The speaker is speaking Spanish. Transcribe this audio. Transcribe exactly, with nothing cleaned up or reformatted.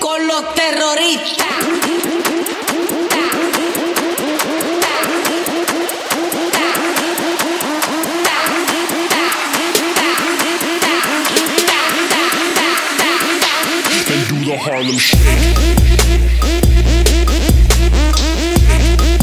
con los terroristas. And do the Harlem Shake.